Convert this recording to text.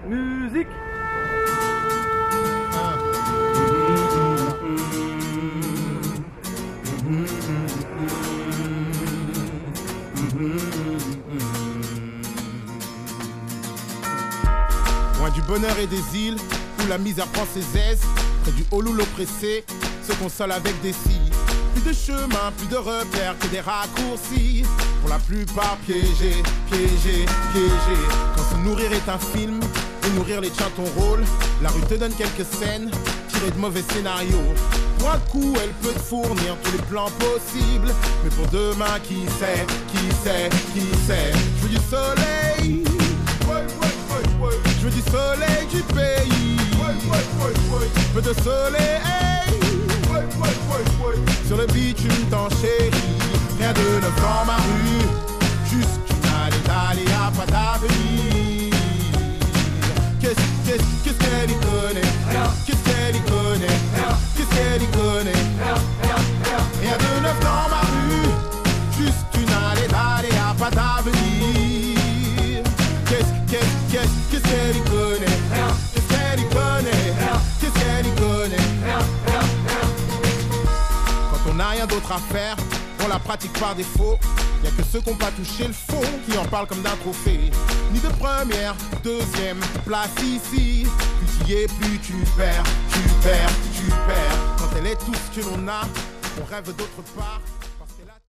Musique. Loin du bonheur et des îles, où la misère prend ses aises, près du haut loup oppressé, se console avec des scies. Plus de chemin, plus de repères que des raccourcis. Pour la plupart piégés, piégés, piégés. Quand se nourrir est un film, et nourrir les tiens ton rôle, la rue te donne quelques scènes, tirées de mauvais scénarios. Pour un coup, elle peut te fournir tous les plans possibles. Mais pour demain, qui sait, qui sait, qui sait. Je veux du soleil, je veux du soleil du pays. Je veux de soleil sur le bitume t'enchéris. Rien de neuf dans ma rue, juste une allée d'aller à pas d'avenir. Qu'est-ce qu'elle y connaît? Qu'est-ce qu'elle y connaît? Qu'est-ce qu'elle y connaît? Rien de neuf dans ma rue, juste une allée d'aller à pas d'avenir. Qu'est-ce qu'elle y connaît? Qu'est-ce qu'elle y connaît? Qu'est-ce qu'elle y connaît? Quand on n'a rien d'autre à faire, on la pratique par défaut. Y'a que ceux qui n'ont pas touché le fond qui en parlent comme d'un trophée. Ni de première, deuxième place ici. Plus tu y es, plus tu perds, tu perds, tu perds. Quand elle est tout ce que l'on a, on rêve d'autre part.